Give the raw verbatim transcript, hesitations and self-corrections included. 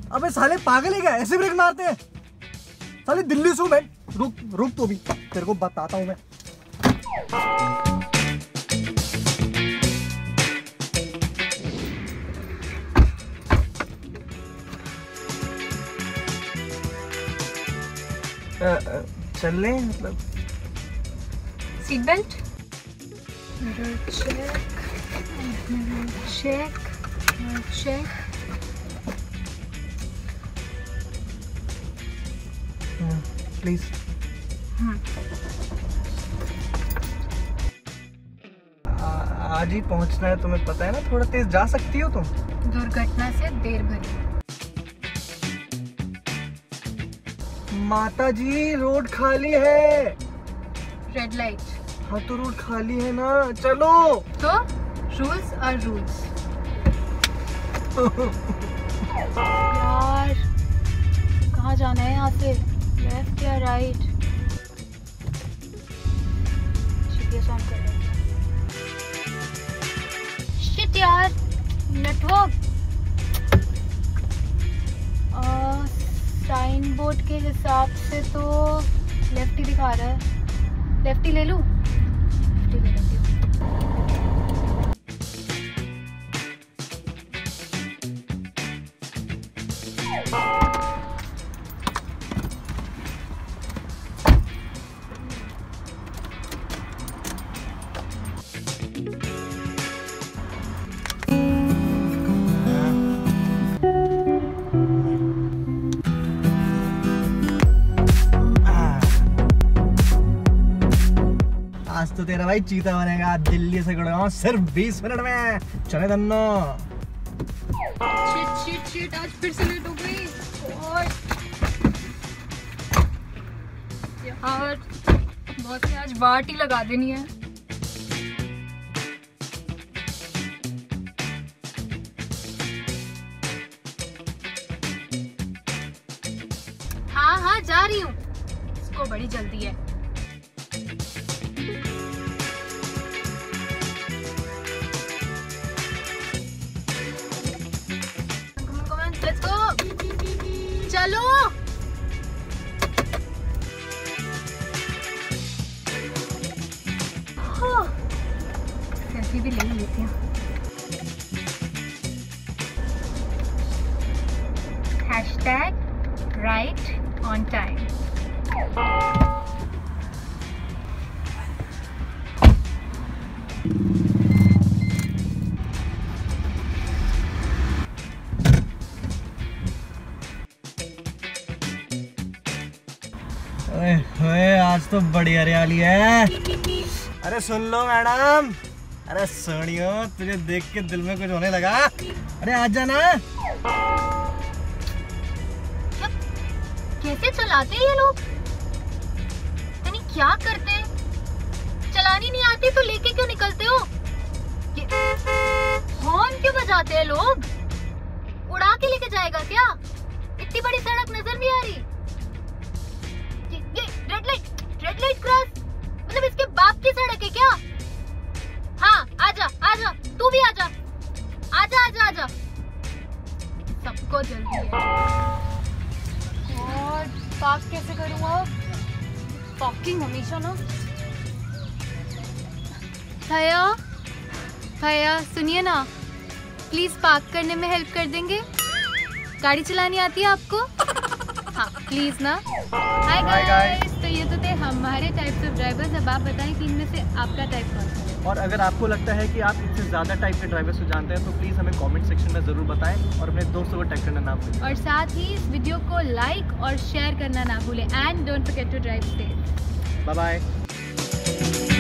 अबे साले पागल है क्या, ऐसे ब्रेक मारते हैं? साले दिल्ली से हूँ मैं। रुक रुक तो भी, तेरे को बताता हूँ मैं। चल ले मतलब। Seat belt, mirror check, mirror check, mirror check. Please. आज ही पहुंचना है, तुम्हें पता है ना, थोड़ा तेज जा सकती हो तुम। दुर्घटना से देर भरी। माता जी रोड खाली है। Red light. हाँ तो रोड खाली है ना, चलो। तो रूल्स और रूल्स। यार कहाँ जाना है यहाँ से, लेफ्ट या राइट? जीपीएस ऑन कर रहे हैं। शिट यार, नेटवर्क। साइन बोर्ड के हिसाब से तो लेफ्ट ही दिखा रहा है। लेफ्ट ही ले लूँ? लेफ्ट ही ले लेती हूँ। आज तो तेरा भाई चीता बनेगा। दिल्ली से गुड़गांव सिर्फ बीस मिनट में। चले धन्नो। शिट शिट शिट, आज फिर से लेट हो गई। और यार बहुत से आज बाट ही लगा देनी है। हाँ हाँ जा रही हूँ, इसको बड़ी जल्दी है। Let's go. चलो। सेल्फी भी ले लेते हैं। Hashtag right on time. ओए आज तो बड़ी हरियाली है। अरे सुन लो मैडम। अरे सोनियो, तुझे देख के दिल में कुछ होने लगा। अरे आ जाना। कैसे चलाते ये लोग, यानी क्या करते? चलानी नहीं आती तो लेके क्यों निकलते हो? हॉर्न क्यों बजाते हैं लोग? उड़ा के लेके जाएगा क्या? इतनी बड़ी सड़क नजर नहीं आ रही? Red light, red light cross, मतलब इसके बाप की सड़क है क्या? हाँ आजा आजा, तू भी आजा आजा आजा आजा, सबको जल्दी है। और पार्क कैसे करूँगा? पार्किंग हमेशा ना। भैया भैया सुनिए ना, प्लीज पार्क करने में हेल्प कर देंगे? गाड़ी चलानी आती है आपको? हाँ प्लीज ना। हाय गाइस, तो ये तो थे हमारे टाइप्स ऑफ ड्राइवर्स। अब आप बताएं कि इनमें से आपका टाइप कौन सा है? और अगर आपको लगता है कि आप इससे ज़्यादा टाइप के ड्राइवर्स को जानते हैं तो प्लीज़ हमें कमेंट सेक्शन में ज़रूर बताएं और अपने दोस्तों को टैग करना ना भूलें। और साथ ही इस वीडियो को लाइक और शेयर करना ना भूलें। And don't forget to drive safe. Bye bye.